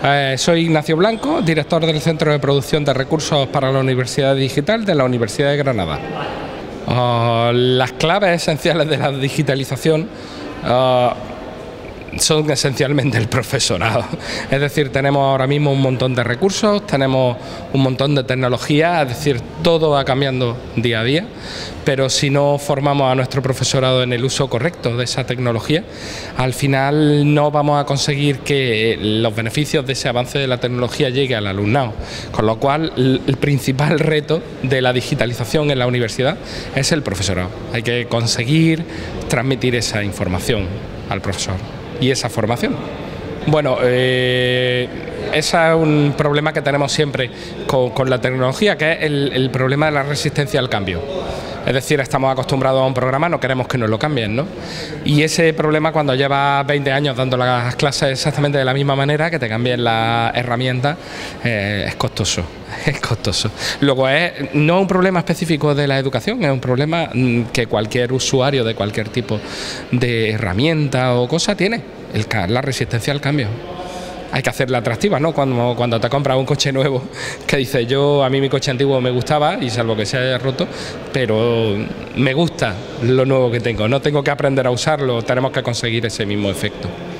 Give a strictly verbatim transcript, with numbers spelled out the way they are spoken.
Eh, soy Ignacio Blanco, director del Centro de Producción de Recursos para la Universidad Digital de la Universidad de Granada. Uh, las claves esenciales de la digitalización uh, son esencialmente el profesorado. Es decir, tenemos ahora mismo un montón de recursos, tenemos un montón de tecnología, es decir, todo va cambiando día a día, pero si no formamos a nuestro profesorado en el uso correcto de esa tecnología, al final no vamos a conseguir que los beneficios de ese avance de la tecnología llegue al alumnado. Con lo cual, el principal reto de la digitalización en la universidad es el profesorado. Hay que conseguir transmitir esa información al profesor y esa formación. Bueno, eh, ese es un problema que tenemos siempre con, con la tecnología, que es el, el problema de la resistencia al cambio. Es decir, estamos acostumbrados a un programa, no queremos que nos lo cambien, ¿no? Y ese problema, cuando llevas veinte años dando las clases exactamente de la misma manera, que te cambien las herramientas, eh, es costoso, es costoso. Luego, es, no es un problema específico de la educación, es un problema que cualquier usuario de cualquier tipo de herramienta o cosa tiene, el, la resistencia al cambio. Hay que hacerla atractiva, ¿no? Cuando, cuando te compras un coche nuevo, que dices, yo, a mí mi coche antiguo me gustaba, y salvo que se haya roto, pero me gusta lo nuevo que tengo, no tengo que aprender a usarlo, tenemos que conseguir ese mismo efecto.